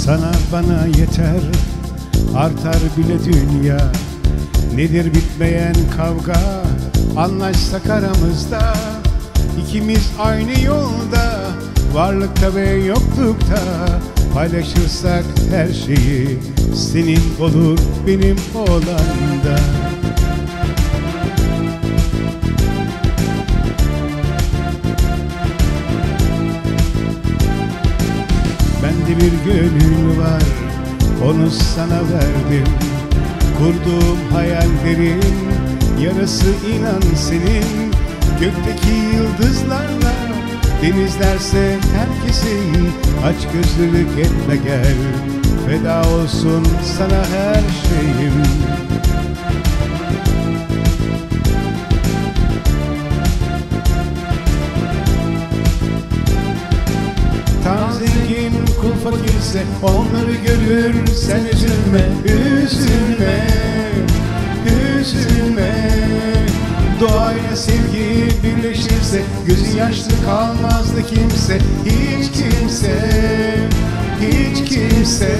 Sana bana yeter, artar bile dünya. Nedir bitmeyen kavga, anlaşsak aramızda. İkimiz aynı yolda, varlıkta ve yoklukta. Paylaşırsak her şeyi, senin olur benim olan da. Bende bir gönül var, onu sana verdim. Kurduğum hayallerin yarısı inan senin. Gökteki yıldızlarla denizlerse herkesin. Aç gözlülük etme gel, feda olsun sana her şeyim. Tam zengin kul fakirse onları görür, sen üzülme, üzülme, üzülme. Doğayla sevgi birleşirse gözü yaşlı kalmazdı kimse, hiç kimse, hiç kimse.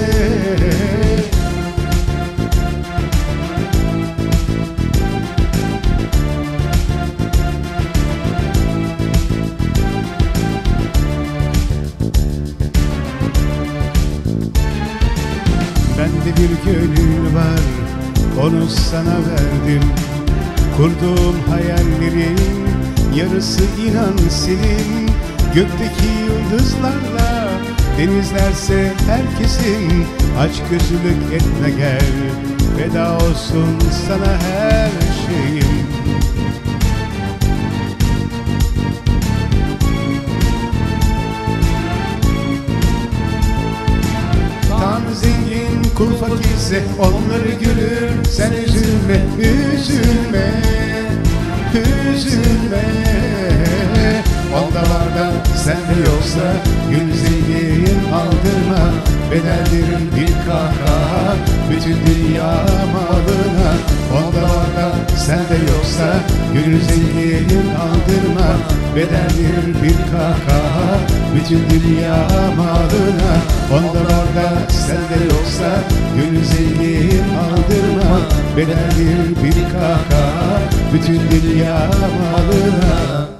Bende bir gönül var, onu sana verdim. Kurduğum hayallerin yarısı inan senin. Gökteki yıldızlarla denizlerse herkesin. Aç gözlülük etme gel, feda olsun sana her şeyim. Tam zengin kul fakirse onları görür, sen üzülme, üzülme, üzülme. Onda var da sende yoksa gül zengin aldırma. Bedeldir bir kahkaha bütün dünya malına. Onda var da sende yoksa gül zengin aldırma. Bedeldir bir kahkaha bütün dünya malına. Onda var da sende yoksa gül zengin aldırma. Bedeldir bir kahkaha bütün dünya malına.